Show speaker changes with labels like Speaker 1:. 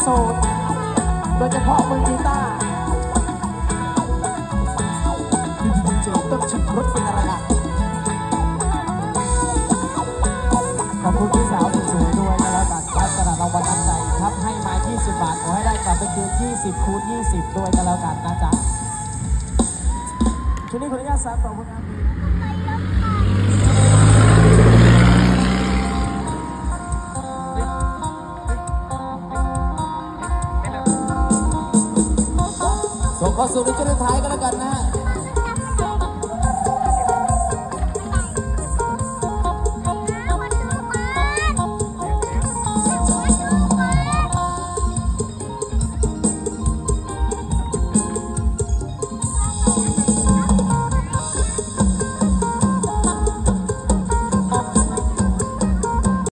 Speaker 1: โสดโดยเฉพาะมือกีตาร์ดีเจต้นชิดรถเป็นอะไรกันขอบคุณพี่สาวสวยๆด้วยนะแล้วกันครับสำหรับรางวัลน้ำใจครับให้มา20 บาทขอให้ได้กลับไปคืน20 คูณ 20ด้วยกันแล้วกันนะจ๊ะช่วงนี้ขออนุญาตสานต่อผลงาน